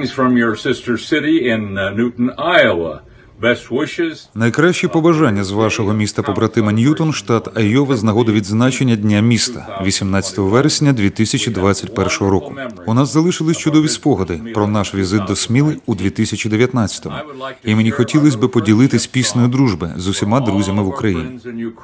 From your sister city in Newton, Iowa. Best wishes. Найкращі побажання з вашого міста-побратима Ньютон, штат Айова, з нагоди відзначення Дня міста 18 вересня 2021 року. У нас залишились чудові спогади про наш візит до Сміли у 2019-му. І мені хотілося б поділитись піснею дружби з усіма друзями в Україні.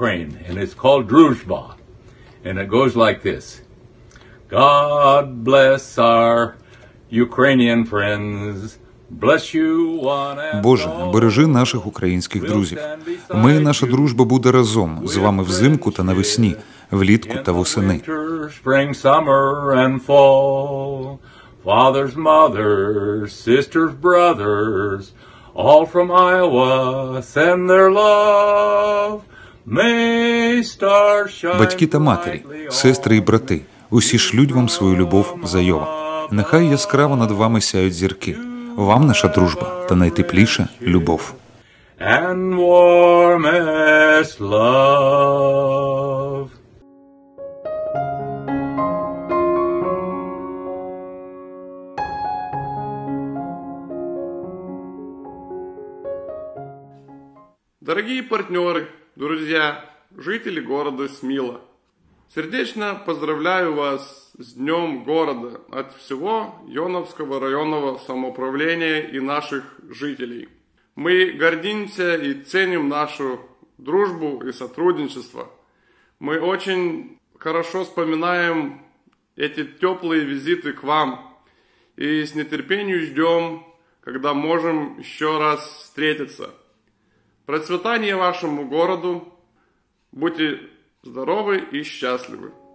God bless our Ukrainian friends. Боже, бережи наших українських друзів. Ми і наша дружба буде разом з вами взимку та навесні, влітку та восени. Fathers, mothers, sisters, brothers, all from Iowa send their love. May stars shine. Батьки та матері, сестри і брати, усі шлють вам свою любов з Айова. Нехай яскраво над вами сяють зірки. Вам наша дружба та найтепліша любов. And warmest love. Дорогие партнеры, друзья, жители города Смила, сердечно поздравляю вас с Днем города от всего Йоновского районного самоуправления и наших жителей. Мы гордимся и ценим нашу дружбу и сотрудничество. Мы очень хорошо вспоминаем эти теплые визиты к вам и с нетерпением ждем, когда можем еще раз встретиться. Процветания вашему городу, будьте здоровы и счастливы.